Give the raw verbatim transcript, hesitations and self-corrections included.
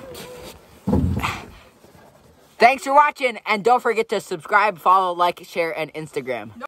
Thanks for watching, and don't forget to subscribe, follow, like, share, and Instagram.